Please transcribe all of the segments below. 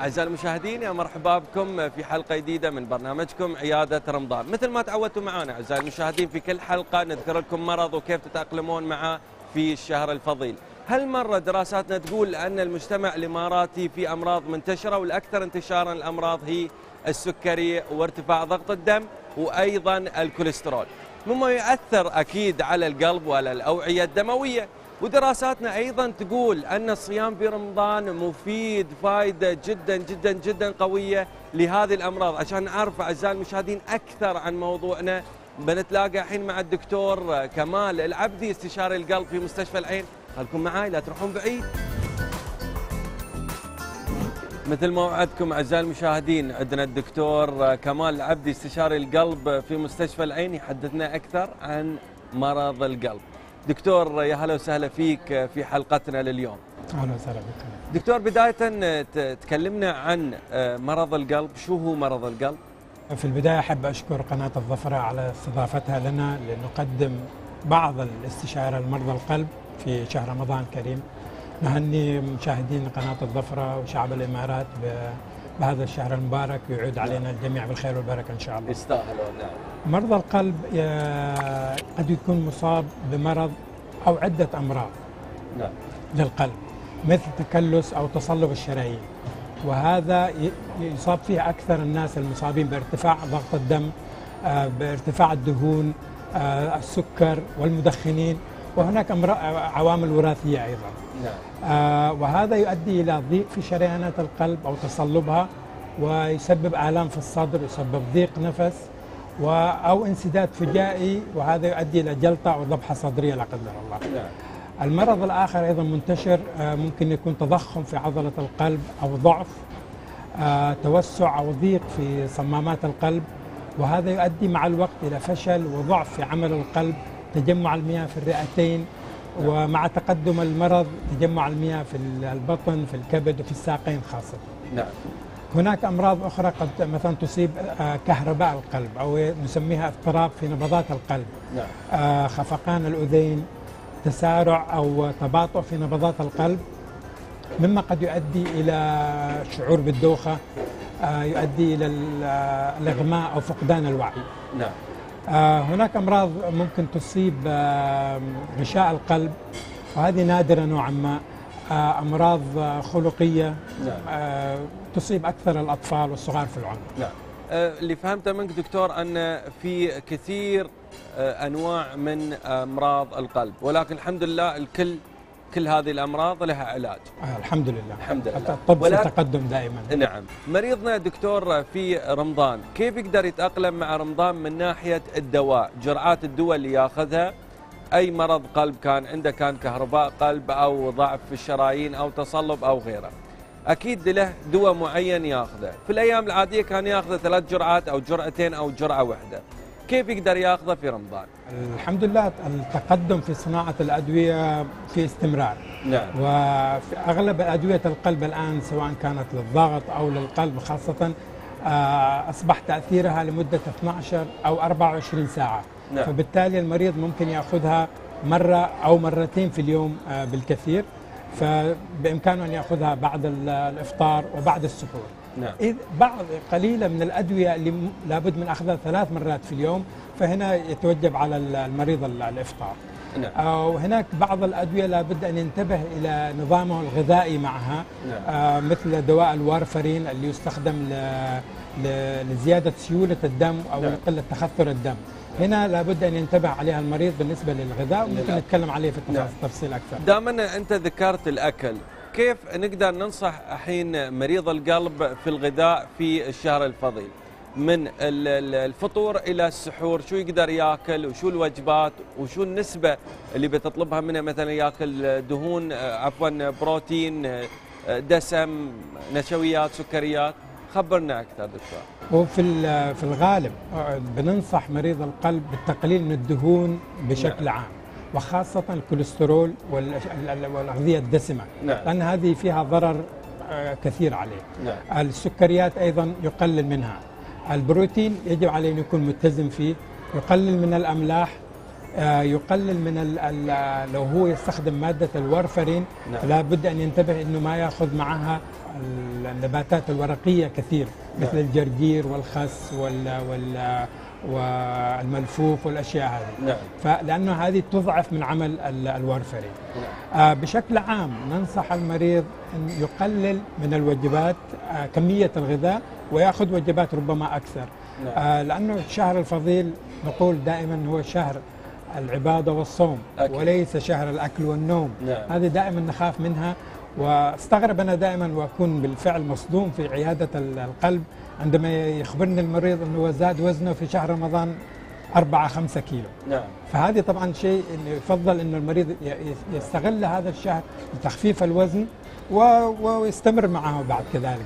أعزائي المشاهدين، يا مرحبا بكم في حلقة جديدة من برنامجكم عيادة رمضان. مثل ما تعودتوا معنا أعزائي المشاهدين في كل حلقة نذكر لكم مرض وكيف تتأقلمون معه في الشهر الفضيل. هالمرة دراساتنا تقول أن المجتمع الإماراتي في أمراض منتشرة، والأكثر انتشارا الأمراض هي السكري وارتفاع ضغط الدم وأيضا الكوليسترول، مما يؤثر أكيد على القلب وعلى الأوعية الدموية. ودراساتنا أيضا تقول أن الصيام في رمضان مفيد فائدة جدا جدا جدا قوية لهذه الأمراض. عشان نعرف أعزائي المشاهدين أكثر عن موضوعنا بنتلاقى الحين مع الدكتور كمال العبدي، استشاري القلب في مستشفى العين. خلكم معاي لا تروحون بعيد. مثل ما وعدتكم أعزائي المشاهدين، عندنا الدكتور كمال العبدي استشاري القلب في مستشفى العين يحدثنا أكثر عن مرض القلب. دكتور يا هلا وسهلا فيك في حلقتنا لليوم. اهلا وسهلا بك. دكتور بداية تكلمنا عن مرض القلب، شو هو مرض القلب؟ في البداية أحب أشكر قناة الظفرة على استضافتها لنا لنقدم بعض الاستشارة لمرضى القلب في شهر رمضان الكريم. نهني مشاهدين قناة الظفرة وشعب الإمارات بهذا الشهر المبارك، ويعود علينا الجميع بالخير والبركة إن شاء الله. يستاهلوا. نعم. مرضى القلب قد يكون مصاب بمرض أو عدة أمراض نعم للقلب، مثل تكلس أو تصلب الشرايين، وهذا يصاب فيه أكثر الناس المصابين بارتفاع ضغط الدم، بارتفاع الدهون، السكر والمدخنين، وهناك عوامل وراثية أيضا. نعم. وهذا يؤدي إلى ضيق في شريانات القلب أو تصلبها، ويسبب آلام في الصدر، ويسبب ضيق نفس أو انسداد فجائي، وهذا يؤدي إلى جلطة أو ذبحة صدرية لا قدر الله. نعم. المرض الآخر أيضا منتشر، ممكن يكون تضخم في عضلة القلب أو ضعف، توسع أو ضيق في صمامات القلب، وهذا يؤدي مع الوقت إلى فشل وضعف في عمل القلب، تجمع المياه في الرئتين، ومع تقدم المرض تجمع المياه في البطن، في الكبد وفي الساقين خاصة. نعم. هناك أمراض أخرى قد مثلا تصيب كهرباء القلب، أو نسميها اضطراب في نبضات القلب. نعم. خفقان الأذين، تسارع أو تباطؤ في نبضات القلب، مما قد يؤدي إلى شعور بالدوخة، يؤدي إلى الإغماء أو فقدان الوعي. نعم. هناك أمراض ممكن تصيب غشاء القلب، وهذه نادرة نوعا ما. أمراض خلقية. نعم. تصيب أكثر الأطفال والصغار في العمر. نعم. اللي فهمته منك دكتور أن في كثير أنواع من أمراض القلب، ولكن الحمد لله كل هذه الأمراض لها علاج. الحمد لله. الحمد لله. الطب في تقدم دائما. نعم. مريضنا دكتور في رمضان كيف يقدر يتأقلم مع رمضان من ناحية الدواء، جرعات الدواء اللي ياخذها؟ أي مرض قلب كان عنده، كان كهرباء قلب أو ضعف في الشرايين أو تصلب أو غيره، أكيد له دواء معين ياخذه. في الأيام العادية كان ياخذه 3 جرعات أو جرعتين أو جرعة واحدة، كيف يقدر ياخذه في رمضان؟ الحمد لله التقدم في صناعة الأدوية في استمرار. نعم. وفي أغلب أدوية القلب الآن سواء كانت للضغط أو للقلب خاصة، أصبح تأثيرها لمدة 12 أو 24 ساعة. نعم. فبالتالي المريض ممكن يأخذها مرة أو مرتين في اليوم بالكثير، فبإمكانه أن يأخذها بعد الإفطار وبعد السحور. نعم. إذ بعض قليلة من الأدوية اللي لابد من أخذها 3 مرات في اليوم، فهنا يتوجب على المريض الإفطار. نعم. وهناك بعض الأدوية لابد أن ينتبه إلى نظامه الغذائي معها. نعم. مثل دواء الوارفرين اللي يستخدم لزيادة سيولة الدم أو نعم. لقلة تخثر الدم. هنا لابد أن ينتبه عليها المريض بالنسبة للغذاء، وممكن نتكلم عليه في التفصيل أكثر. دائما أنت ذكرت الأكل، كيف نقدر ننصح الحين مريض القلب في الغذاء في الشهر الفضيل، من الفطور إلى السحور؟ شو يقدر ياكل وشو الوجبات وشو النسبة اللي بتطلبها منه؟ مثلا ياكل دهون، بروتين، دسم، نشويات، سكريات؟ خبرنا أكثر دكتور. وفي الغالب بننصح مريض القلب بالتقليل من الدهون بشكل عام، وخاصة الكوليسترول والأغذية الدسمة. نعم. لأن هذه فيها ضرر كثير عليه. نعم. السكريات أيضا يقلل منها. البروتين يجب عليه أن يكون متزن فيه، يقلل من الأملاح، يقلل من لو هو يستخدم مادة الورفرين لا بد أن ينتبه أنه ما يأخذ معها النباتات الورقية كثير مثل الجرجير والخس والملفوف والأشياء هذه. فلأنه هذه تضعف من عمل الورفرين. بشكل عام ننصح المريض أن يقلل من الوجبات كمية الغذاء ويأخذ وجبات ربما أكثر. لأنه الشهر الفضيل نقول دائما هو شهر العبادة والصوم وليس شهر الأكل والنوم. هذه دائما نخاف منها، واستغرب أنا دائما وأكون بالفعل مصدوم في عيادة القلب عندما يخبرني المريض أنه زاد وزنه في شهر رمضان 4-5 كيلو. فهذه طبعا شيء إنه يفضل أنه المريض يستغل هذا الشهر لتخفيف الوزن ويستمر معه بعد كذلك.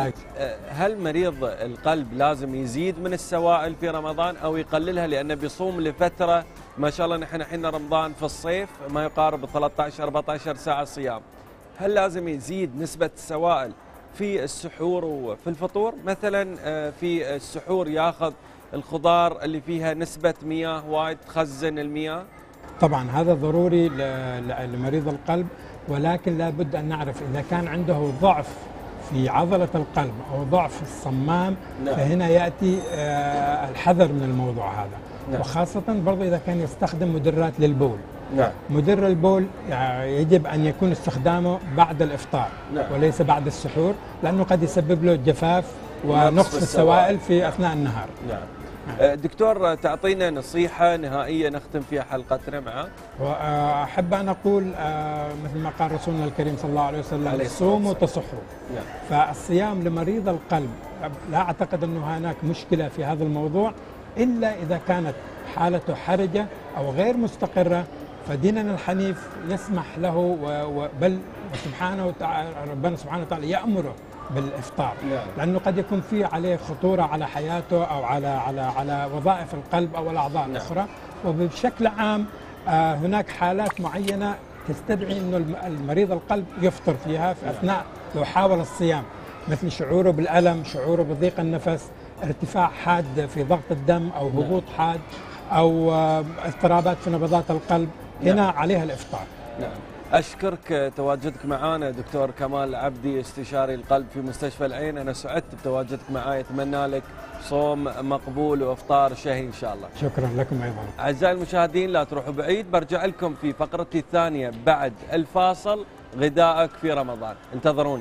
هل مريض القلب لازم يزيد من السوائل في رمضان أو يقللها لأنه بيصوم لفترة؟ ما شاء الله نحن الحين رمضان في الصيف ما يقارب 13-14 ساعة صيام. هل لازم يزيد نسبة السوائل في السحور وفي الفطور؟ مثلا في السحور ياخذ الخضار اللي فيها نسبة مياه وايد تخزن المياه؟ طبعا هذا ضروري لمريض القلب، ولكن لا بد أن نعرف إذا كان عنده ضعف في عضلة القلب أو ضعف في الصمام فهنا يأتي الحذر من الموضوع هذا. وخاصة برضو إذا كان يستخدم مدرات للبول. مدر البول يجب أن يكون استخدامه بعد الإفطار وليس بعد السحور، لأنه قد يسبب له جفاف ونقص في السوائل في أثناء النهار. دكتور تعطينا نصيحة نهائية نختم فيها حلقتنا معك. وأحب أن أقول مثل ما قال رسولنا الكريم صلى الله عليه وسلم صوموا تصحوا. فالصيام لمريض القلب لا أعتقد أنه هناك مشكلة في هذا الموضوع إلا إذا كانت حالته حرجة أو غير مستقرة، فديننا الحنيف يسمح له بل سبحانه وتعالى ربنا سبحانه وتعالى يأمره بالإفطار. لأنه قد يكون في عليه خطورة على حياته أو على وظائف القلب أو الأعضاء الأخرى. وبشكل عام هناك حالات معينة تستدعي أنه المريض القلب يفطر فيها في أثناء لو حاول الصيام، مثل شعوره بالألم، شعوره بضيق النفس، ارتفاع حاد في ضغط الدم أو هبوط حاد أو اضطرابات في نبضات القلب. هنا عليها الإفطار. أشكرك تواجدك معنا دكتور كمال عبدي استشاري القلب في مستشفى العين. أنا سعدت بتواجدك معي، أتمنى لك صوم مقبول وإفطار شهي إن شاء الله. شكرا لكم أيضا. أعزائي المشاهدين لا تروحوا بعيد، برجع لكم في فقرتي الثانية بعد الفاصل، غذائك في رمضان، انتظرونا.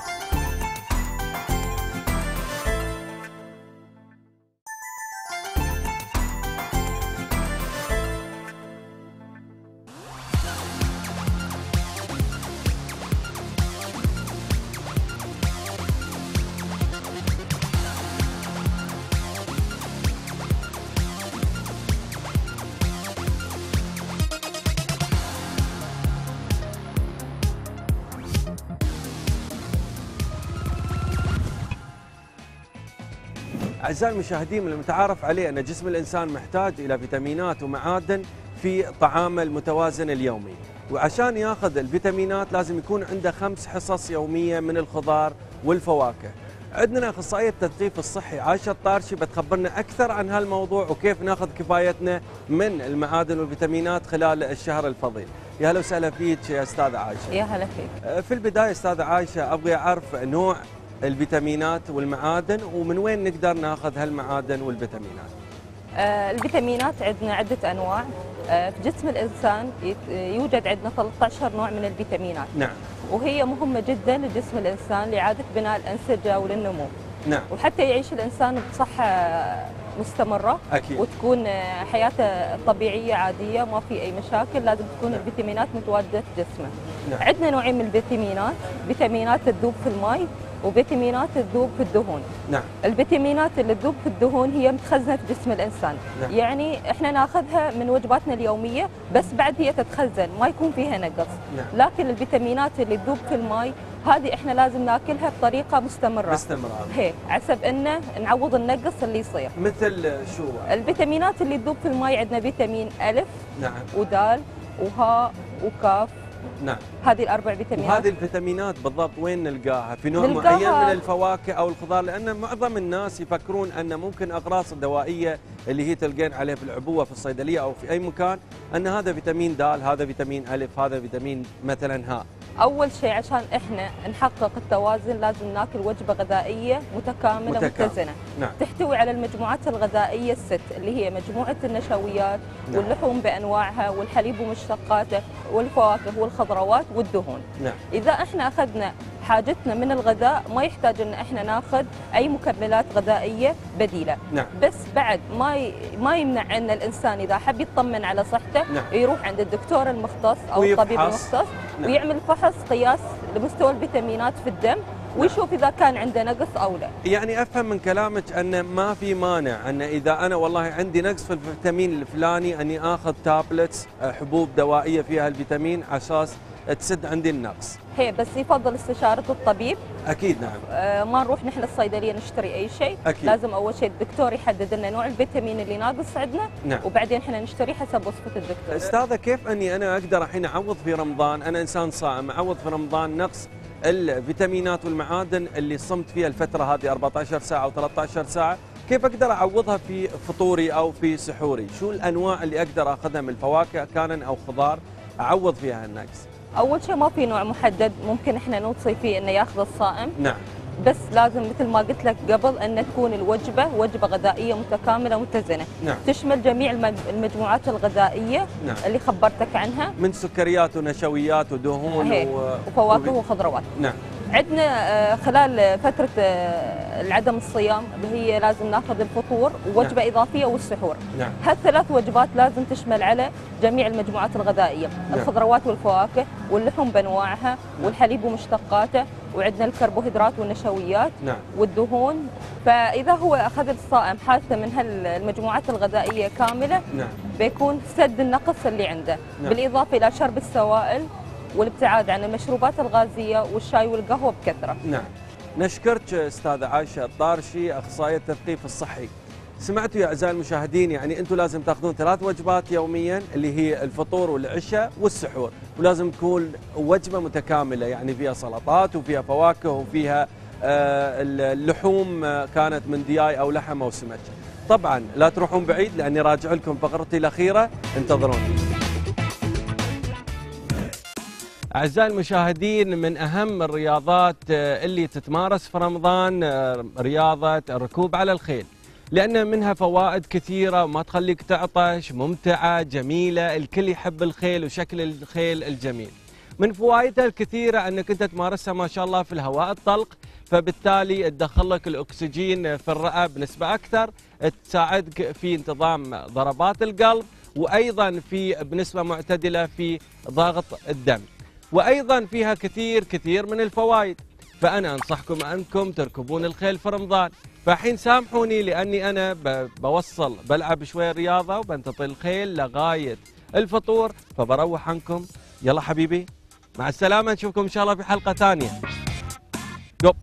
أعزائي المشاهدين، من المتعارف عليه أن جسم الإنسان محتاج إلى فيتامينات ومعادن في طعامه المتوازن اليومي، وعشان ياخذ الفيتامينات لازم يكون عنده 5 حصص يومية من الخضار والفواكه. عندنا أخصائية التثقيف الصحي عائشة الطارشي بتخبرنا أكثر عن هالموضوع وكيف ناخذ كفايتنا من المعادن والفيتامينات خلال الشهر الفضيل. يا هلا وسهلا فيك يا أستاذة عائشة. يا هلا فيك. في البداية أستاذة عائشة أبغى أعرف نوع الفيتامينات والمعادن ومن وين نقدر ناخذ هالمعادن والفيتامينات. الفيتامينات عندنا عدة أنواع. في جسم الإنسان يوجد عندنا 13 نوع من الفيتامينات. وهي مهمة جدا لجسم الإنسان لإعادة بناء الأنسجة وللنمو. وحتى يعيش الإنسان بصحة مستمرة. أكيد. وتكون حياته طبيعية عادية ما في أي مشاكل، لازم تكون الفيتامينات متواجدة في جسمه. عندنا نوعين من الفيتامينات، فيتامينات تذوب في الماء وفيتامينات تذوب في الدهون. الفيتامينات اللي تذوب في الدهون هي متخزنة في جسم الإنسان. يعني احنا ناخذها من وجباتنا اليومية، بس بعد هي تتخزن ما يكون فيها نقص. لكن الفيتامينات اللي تذوب في الماء هذه احنا لازم ناكلها بطريقة مستمرة. هي حسب انه نعوض النقص اللي يصير. مثل شو؟ الفيتامينات اللي تذوب في الماء عندنا فيتامين ألف ودال وهاء وكاف نعم. هذه الاربع فيتامينات. وهذه الفيتامينات بالضبط وين نلقاها؟ في نوع نلقاها معين من الفواكه او الخضار؟ لان معظم الناس يفكرون ان ممكن اقراص الدوائيه اللي هي تلقين عليه في العبوه في الصيدليه او في اي مكان ان هذا فيتامين د، هذا فيتامين الف، هذا فيتامين مثلا هاء. اول شيء عشان احنا نحقق التوازن لازم ناكل وجبه غذائيه متكامله متزنه. نعم. تحتوي على المجموعات الغذائيه الست اللي هي مجموعه النشويات. نعم. واللحوم بانواعها والحليب ومشتقاته والفواكه والخضروات والدهون. نعم. اذا احنا اخذنا حاجتنا من الغذاء ما يحتاج ان احنا ناخذ اي مكملات غذائيه بديله. نعم. بس بعد ما يمنع ان الانسان اذا حب يطمن على صحته. نعم. يروح عند الدكتور المختص او الطبيب المختص. نعم. ويعمل فحص قياس لمستوى الفيتامينات في الدم ويشوف اذا كان عنده نقص او لا. يعني افهم من كلامك ان ما في مانع ان اذا انا والله عندي نقص في الفيتامين الفلاني اني اخذ تابلتس حبوب دوائيه فيها الفيتامين على اساس تسد عندي النقص. هي بس يفضل استشاره الطبيب. اكيد نعم. ما نروح نحن الصيدليه نشتري اي شيء. أكيد. لازم اول شيء الدكتور يحدد لنا نوع الفيتامين اللي ناقص عندنا. نعم. وبعدين احنا نشتري حسب وصفه الدكتور. استاذه كيف اني انا اقدر الحين اعوض في رمضان؟ انا انسان صائم، اعوض في رمضان نقص الفيتامينات والمعادن اللي صمت فيها الفتره هذه 14 ساعه او 13 ساعه، كيف اقدر اعوضها في فطوري او في سحوري؟ شو الانواع اللي اقدر اخذها من الفواكه كان او خضار اعوض فيها النقص؟ اول شيء ما في نوع محدد ممكن احنا نوصي فيه انه ياخذ الصائم. نعم. بس لازم مثل ما قلت لك قبل ان تكون الوجبه وجبه غذائيه متكامله متزنه. نعم. تشمل جميع المجموعات الغذائيه. نعم. اللي خبرتك عنها من سكريات ونشويات ودهون وفواكه وخضروات. نعم. عندنا خلال فترة العدم الصيام هي لازم ناخذ الفطور ووجبة نعم. إضافية والسحور. نعم. هالثلاث وجبات لازم تشمل على جميع المجموعات الغذائية. نعم. الخضروات والفواكه واللحوم بأنواعها. نعم. والحليب ومشتقاته وعندنا الكربوهيدرات والنشويات. نعم. والدهون. فإذا هو أخذ الصائم حاجته من هالمجموعات الغذائية كاملة. نعم. بيكون سد النقص اللي عنده. نعم. بالإضافة إلى شرب السوائل والابتعاد عن المشروبات الغازية والشاي والقهوة بكثرة. نعم. نشكرك أستاذة عائشة الطارشي، أخصائية التثقيف الصحي. سمعتوا يا أعزائي المشاهدين، يعني أنتم لازم تاخذون 3 وجبات يوميا اللي هي الفطور والعشاء والسحور، ولازم تكون وجبة متكاملة يعني فيها سلطات وفيها فواكه وفيها اللحوم كانت من دياي أو لحم أو سمك. طبعا لا تروحون بعيد لأني راجع لكم فقرتي الأخيرة، انتظروني. أعزائي المشاهدين، من أهم الرياضات اللي تتمارس في رمضان رياضة الركوب على الخيل، لأن منها فوائد كثيرة وما تخليك تعطش، ممتعة جميلة، الكل يحب الخيل وشكل الخيل الجميل. من فوائدها الكثيرة أنك أنت تمارسها ما شاء الله في الهواء الطلق، فبالتالي تدخل لك الأكسجين في الرئة بنسبة أكثر، تساعدك في انتظام ضربات القلب، وأيضا بنسبة معتدلة في ضغط الدم، وأيضا فيها كثير من الفوائد. فأنا أنصحكم أنكم تركبون الخيل في رمضان. فحين سامحوني لأني أنا بلعب شوية رياضة وبنتطي الخيل لغاية الفطور، فبروح عنكم. يلا حبيبي مع السلامة، نشوفكم إن شاء الله في حلقة ثانية. جو.